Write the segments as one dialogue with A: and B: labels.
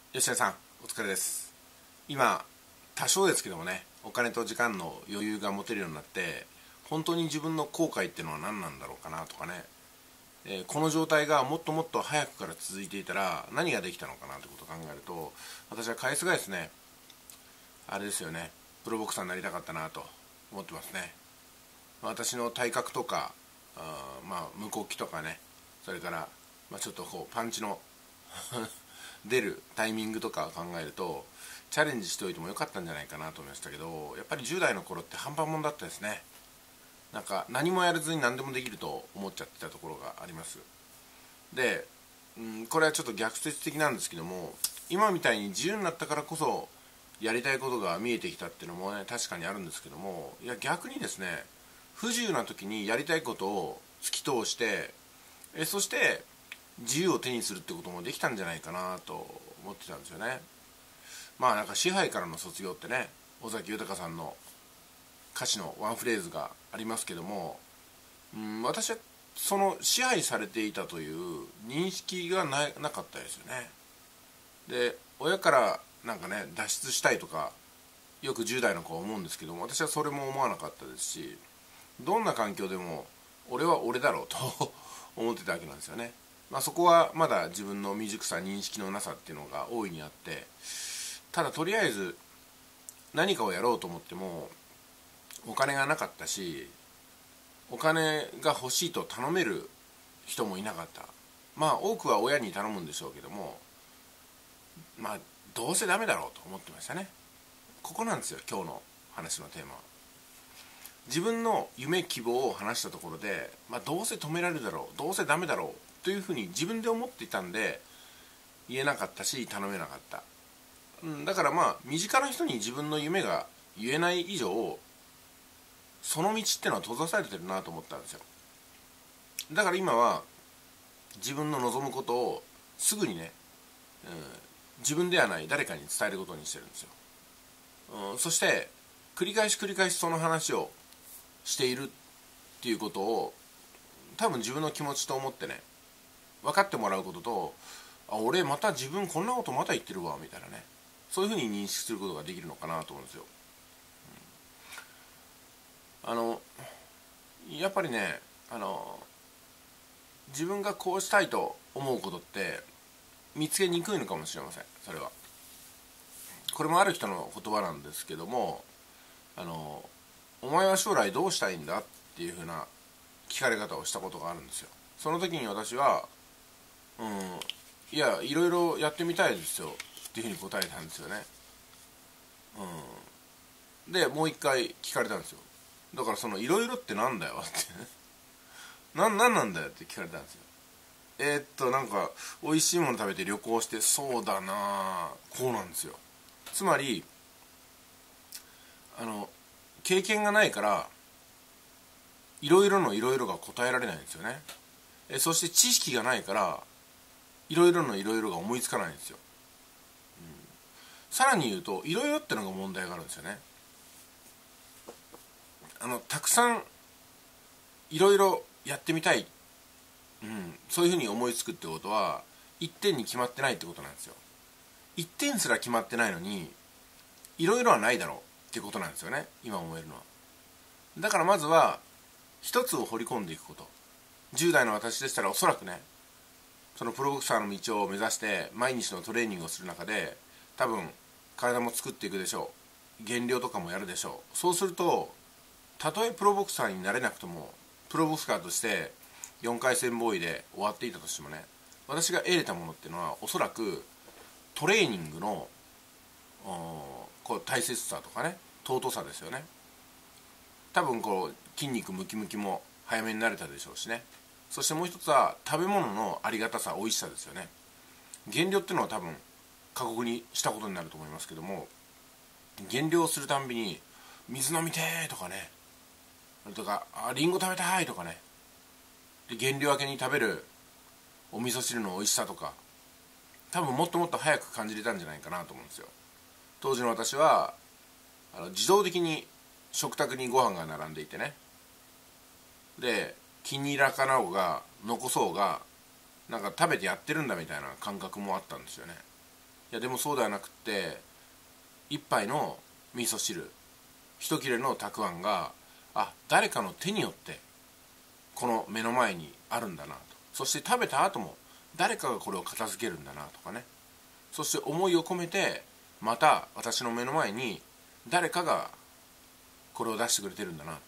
A: 吉田さん、お疲れです。今、多少ですけどもね、お金と時間の余裕が持てるようになって、本当に自分の後悔っていうのは何なんだろうかなとかね、この状態がもっともっと早くから続いていたら何ができたのかなってことを考えると、私は返すがですね、あれですよね、プロボクサーになりたかったなと思ってますね。私の体格とか、向こうきとかね、それから、ちょっとこうパンチの出るタイミングとかを考えるとチャレンジしておいてもよかったんじゃないかなと思いましたけど、やっぱり10代の頃って半端もんだったですね。なんか何もやらずに何でもできると思っちゃってたところがあります。で、これはちょっと逆説的なんですけども、今みたいに自由になったからこそやりたいことが見えてきたっていうのもね、確かにあるんですけども、いや逆にですね、不自由な時にやりたいことを突き通して、そして自由を手にするってこともできたんじゃないかなと思ってたんですよね。なんか支配からの卒業ってね、尾崎豊さんの歌詞のワンフレーズがありますけども、私はその支配されていたという認識がなかったですよね。で、親からなんかね脱出したいとかよく10代の子は思うんですけども、私はそれも思わなかったですし、どんな環境でも俺は俺だろうと思ってたわけなんですよね。そこはまだ自分の未熟さ、認識のなさっていうのが大いにあって、ただとりあえず何かをやろうと思ってもお金がなかったし、お金が欲しいと頼める人もいなかった。多くは親に頼むんでしょうけども、どうせダメだろうと思ってましたね。ここなんですよ、今日の話のテーマは。自分の夢希望を話したところで、どうせ止められるだろう、どうせダメだろうというふうに自分で思っていたんで言えなかったし頼めなかった。だから身近な人に自分の夢が言えない以上、その道ってのは閉ざされてるなと思ったんですよ。だから今は自分の望むことをすぐにね、自分ではない誰かに伝えることにしてるんですよ。そして繰り返し繰り返しその話をしているっていうことを多分自分の気持ちと思ってね、分かってもらうことと、俺また自分こんなことまた言ってるわみたいなね、そういうふうに認識することができるのかなと思うんですよ。やっぱりね、自分がこうしたいと思うことって見つけにくいのかもしれません。それはこれもある人の言葉なんですけども、お前は将来どうしたいんだっていうふうな聞かれ方をしたことがあるんですよ。その時に私は、いやいろいろやってみたいですよっていうふうに答えたんですよね。でもう一回聞かれたんですよ。だからそのいろいろってなんだよってなんなんだよって聞かれたんですよ。なんか美味しいもの食べて旅行して、そうだな、こうなんですよ。つまり経験がないからいろいろのいろいろが答えられないんですよね。そして知識がないからいろいろのいろいろが思いつかないんですよ。さらに言うといろいろってのが問題があるんですよね。たくさんいろいろやってみたい、そういうふうに思いつくってことは一点に決まってないってことなんですよ。一点すら決まってないのにいろいろはないだろうってことなんですよね、今思えるのは。だからまずは一つを掘り込んでいくこと。10代の私でしたらおそらくね、そのプロボクサーの道を目指して毎日のトレーニングをする中で多分体も作っていくでしょう、減量とかもやるでしょう。そうするとたとえプロボクサーになれなくとも、プロボクサーとして4回戦ボーイで終わっていたとしてもね、私が得れたものっていうのはおそらくトレーニングのこう大切さとかね、尊さですよね。多分こう筋肉ムキムキも早めになれたでしょうしね。そしてもう一つは食べ物のありがたさ、美味しさですよね。減量っていうのは多分過酷にしたことになると思いますけども、減量するたんびに水飲みてーとかね、それとかリンゴ食べたいとかね、で減量明けに食べるお味噌汁の美味しさとか、多分もっともっと早く感じれたんじゃないかなと思うんですよ。当時の私は自動的に食卓にご飯が並んでいてね、で気に入らかなおうが残そうがなんか食べてやってるんだみたいな感覚もあったんですよね。 いやでもそうではなくって、一杯の味噌汁、一切れのたくあんが誰かの手によってこの目の前にあるんだなと、そして食べた後も誰かがこれを片付けるんだなとかね、そして思いを込めてまた私の目の前に誰かがこれを出してくれてるんだなと。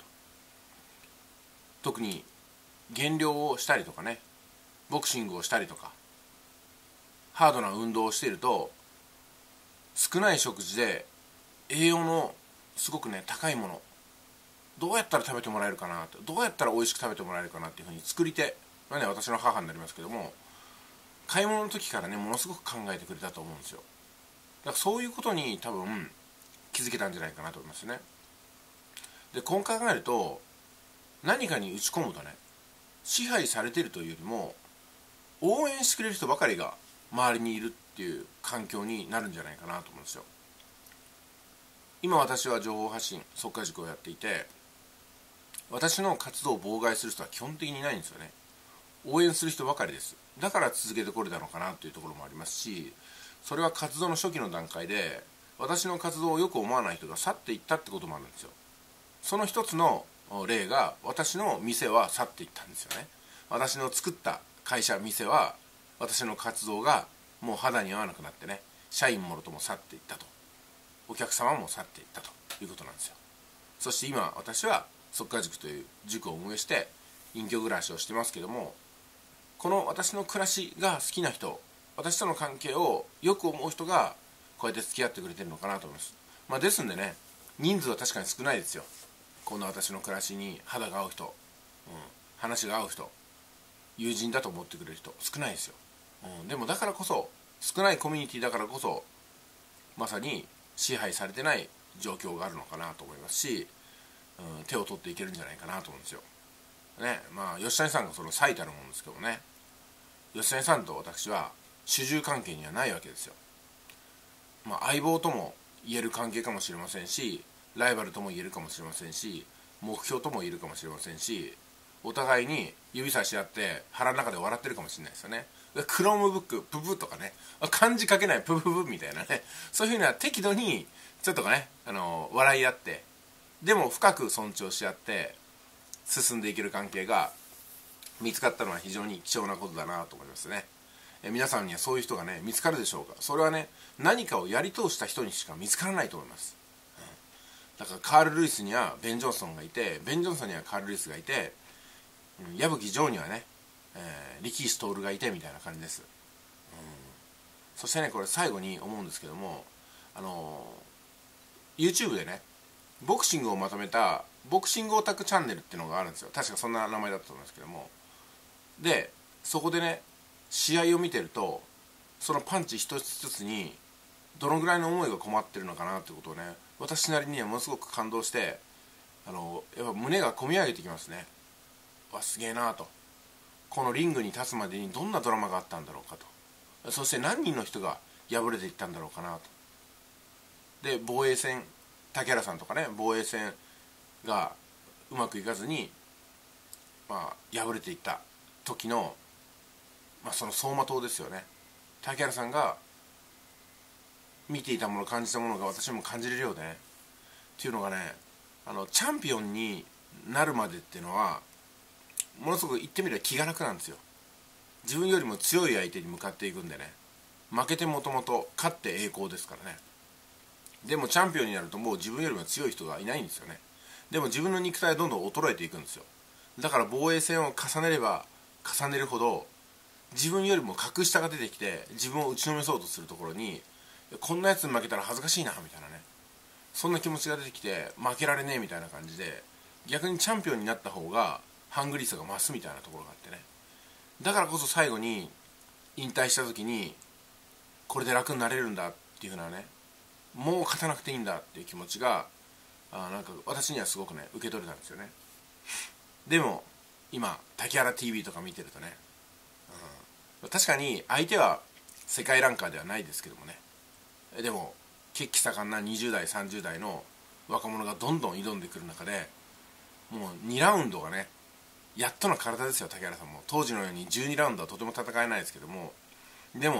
A: 特に減量をしたりとかね、ボクシングをしたりとかハードな運動をしていると、少ない食事で栄養のすごくね高いもの、どうやったら食べてもらえるかなと、どうやったら美味しく食べてもらえるかなっていうふうに作り手はね、私の母になりますけども、買い物の時からねものすごく考えてくれたと思うんですよ。だからそういうことに多分気づけたんじゃないかなと思いますね。でこう考えると、何かに打ち込むとね、支配されているというよりも応援してくれる人ばかりが周りにいるっていう環境になるんじゃないかなと思うんですよ。今私は情報発信速稼塾をやっていて、私の活動を妨害する人は基本的にいないんですよね。応援する人ばかりです。だから続けてこれたのかなというところもありますし、それは活動の初期の段階で私の活動をよく思わない人が去っていったってこともあるんですよ。その一つの例が、私の店は去っていったんですよね。私の作った会社、店は私の活動がもう肌に合わなくなってね、社員もろとも去っていったと、お客様も去っていったということなんですよ。そして今私は速稼塾という塾を運営して隠居暮らしをしてますけども、この私の暮らしが好きな人、私との関係をよく思う人がこうやって付き合ってくれてるのかなと思います。ですんでね、人数は確かに少ないですよ。この私の暮らしに肌が合う人、話が合う人、友人だと思ってくれる人少ないですよ。でもだからこそ、少ないコミュニティだからこそ、まさに支配されてない状況があるのかなと思いますし、手を取っていけるんじゃないかなと思うんですよ。ね、吉谷さんがその最たるものですけどもね、吉谷さんと私は主従関係にはないわけですよ。相棒とも言える関係かもしれませんし、ライバルとも言えるかもしれませんし、目標とも言えるかもしれませんし、お互いに指差し合って腹の中で笑ってるかもしれないですよね。クロームブックププとかね、漢字書けないプププみたいなね、そういうふうな適度にちょっとね、笑い合って、でも深く尊重し合って進んでいける関係が見つかったのは非常に貴重なことだなと思いますね。皆さんにはそういう人がね見つかるでしょうか。それはね、何かをやり通した人にしか見つからないと思います。だからカール・ルイスにはベン・ジョンソンがいて、ベン・ジョンソンにはカール・ルイスがいて、矢吹ジョーにはね、力士徹がいてみたいな感じです。そしてね、これ最後に思うんですけども、YouTube でねボクシングをまとめたボクシングオタクチャンネルっていうのがあるんですよ。確かそんな名前だったと思いますけども、でそこでね試合を見てると、そのパンチ一つ一つにどのぐらいの思いが困ってるのかなってことをね、私なりにはものすごく感動して、やっぱ胸がこみ上げてきますね。すげえなと、このリングに立つまでにどんなドラマがあったんだろうかと、そして何人の人が敗れていったんだろうかなと。で防衛戦、竹原さんとかね、防衛戦がうまくいかずに、敗れていった時の、その走馬灯ですよね。竹原さんが見ていたもの、感じたものが私も感じれるようでね、っていうのがね、チャンピオンになるまでっていうのはものすごく言ってみれば気が楽なんですよ。自分よりも強い相手に向かっていくんでね、負けてもともと、勝って栄光ですからね。でもチャンピオンになるともう自分よりも強い人がいないんですよね。でも自分の肉体はどんどん衰えていくんですよ。だから防衛戦を重ねれば重ねるほど、自分よりも格下が出てきて自分を打ちのめそうとするところに、こんなやつに負けたら恥ずかしいなみたいなね、そんな気持ちが出てきて、負けられねえみたいな感じで、逆にチャンピオンになった方がハングリーさが増すみたいなところがあってね。だからこそ最後に引退した時に、これで楽になれるんだっていう風なね、もう勝たなくていいんだっていう気持ちがなんか私にはすごくね受け取れたんですよね。でも今竹原 TV とか見てるとね、確かに相手は世界ランカーではないですけどもね、でも血気盛んな20代30代の若者がどんどん挑んでくる中で、もう2ラウンドがねやっとの体ですよ。竹原さんも当時のように12ラウンドはとても戦えないですけども、でも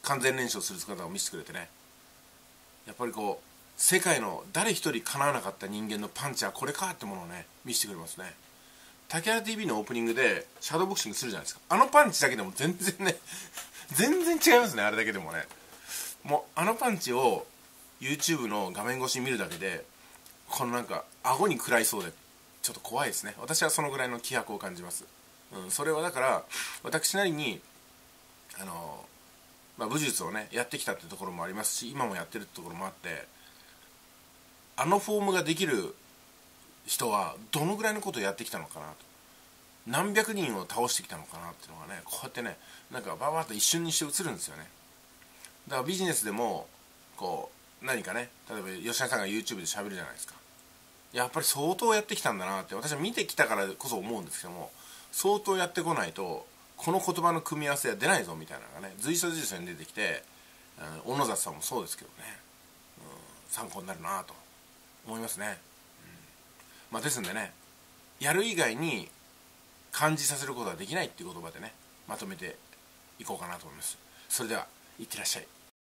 A: 完全燃焼する姿を見せてくれてね、やっぱりこう世界の誰一人かなわなかった人間のパンチはこれかってものをね見せてくれますね。竹原 TV のオープニングでシャドーボクシングするじゃないですか。あのパンチだけでも全然ね全然違いますね。あれだけでもね、もうあのパンチを YouTube の画面越しに見るだけでこのなんか顎に食らいそうでちょっと怖いですね。私はそのぐらいの気迫を感じます。それはだから私なりに武術をねやってきたってところもありますし、今もやってるってところもあって、あのフォームができる人はどのぐらいのことをやってきたのかなと、何百人を倒してきたのかなっていうのがね、こうやってねなんかババッと一瞬にして映るんですよね。だからビジネスでもこう何かね、例えば吉田さんが YouTube で喋るじゃないですか。やっぱり相当やってきたんだなって私は見てきたからこそ思うんですけども、相当やってこないとこの言葉の組み合わせは出ないぞみたいなのがね随所随所に出てきて、小野里さんもそうですけどね、参考になるなと思いますね。ですんでね、やる以外に感じさせることはできないっていう言葉でねまとめていこうかなと思います。それではいってらっしゃい。